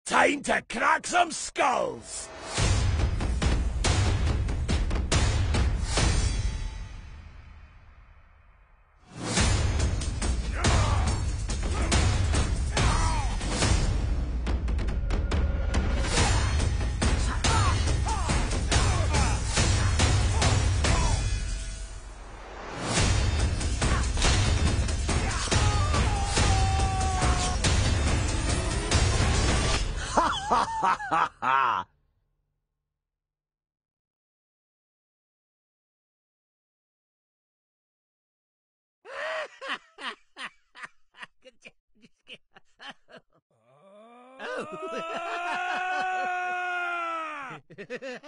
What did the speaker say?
Time to crack some skulls! Ha ha ha ha! Oh.